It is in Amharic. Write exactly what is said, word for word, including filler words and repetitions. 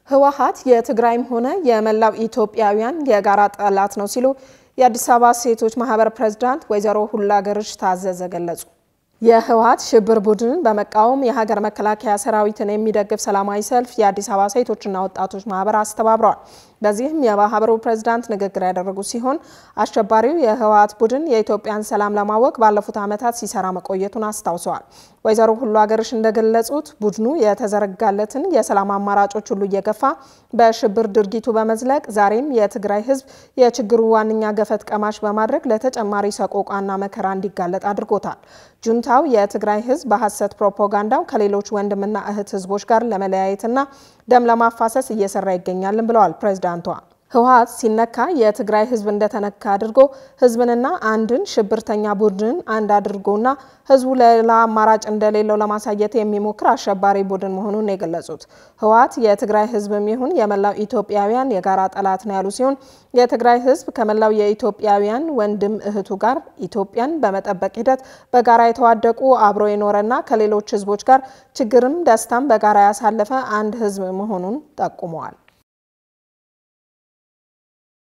ህወሓት የትግራይም ሆነ የመላው ኢትዮጵያውያን የጋራ ጠላት ነው ሲሉ የአዲስ አበባ ሴቶች ማህበር ፕሬዝዳንት ወይዘሮ ሁላገርሽ ታዘዘ ገለጹ። የህወሓት ሽብር ቡድንን በመቃወም የሀገር መከላከያ ሰራዊትን የሚደግፍ ሰላማዊ ሰልፍ የአዲስ አበባ ሴቶችና ወጣቶች ማህበር አስተባብረዋል። በዚህም የማህበሩ ፕሬዝዳንት ንግግር ያደረጉ ሲሆን አሸባሪው የህወሓት ቡድን የኢትዮጵያን ሰላም ለማወክ ባለፉት ዓመታት ሲሰራ መቆየቱን አስታውሰዋል። ወይዘሮ ሁላገርሽ እንደገለጹት ቡድኑ የተዘረጋለትን የሰላም አማራጮች ሁሉ እየገፋ በሽብር ድርጊቱ በመዝለቅ ዛሬም የትግራይ ህዝብ የችግሩ ዋነኛ ገፈት ቀማሽ በማድረግ ለተጨማሪ ሰቆቃና መከራ እንዲጋለጥ አድርጎታል። ጁንታው የትግራይ ህዝብ በሐሰት ፕሮፓጋንዳው ከሌሎች ወንድምና እህት ህዝቦች ጋር ለመለያየትና ደም ለማፋሰስ እየሰራ ይገኛል ብለዋል ፕሬዝዳንቷ። ህወሓት ሲነካ የትግራይ ህዝብ እንደተነካ አድርጎ ህዝብንና አንድን ሽብርተኛ ቡድን አንድ አድርጎና ህዝቡ ሌላ አማራጭ እንደሌለው ለማሳየት የሚሞክር አሸባሪ ቡድን መሆኑን የገለጹት ህወሓት የትግራይ ህዝብም ይሁን የመላው ኢትዮጵያውያን የጋራ ጠላት ነው ያሉ ሲሆን የትግራይ ህዝብ ከመላው የኢትዮጵያውያን ወንድም እህቱ ጋር ኢትዮጵያን በመጠበቅ ሂደት በጋራ የተዋደቁ አብሮ የኖረና ከሌሎች ህዝቦች ጋር ችግርም ደስታም በጋራ ያሳለፈ አንድ ህዝብ መሆኑን ጠቁመዋል።